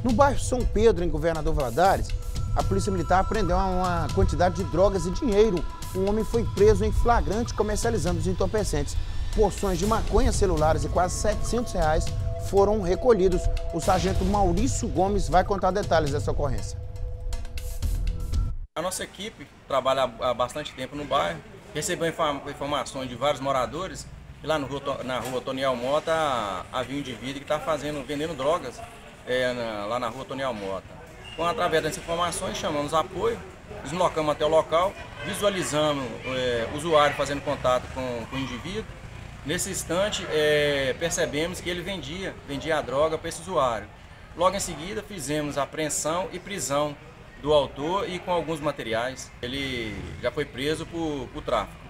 No bairro São Pedro, em Governador Valadares, a Polícia Militar apreendeu uma quantidade de drogas e dinheiro. Um homem foi preso em flagrante comercializando os entorpecentes. Porções de maconha, celulares e quase R$ 700 foram recolhidos. O sargento Maurício Gomes vai contar detalhes dessa ocorrência. A nossa equipe trabalha há bastante tempo no bairro, recebeu informações de vários moradores e lá na rua Toniel Mota havia um indivíduo que está vendendo drogas lá na rua Toniel Mota. Então, através dessas informações, chamamos apoio, deslocamos até o local, visualizamos o usuário fazendo contato com o indivíduo. Nesse instante, percebemos que ele vendia a droga para esse usuário. Logo em seguida, fizemos a apreensão e prisão do autor e com alguns materiais. Ele já foi preso por tráfico.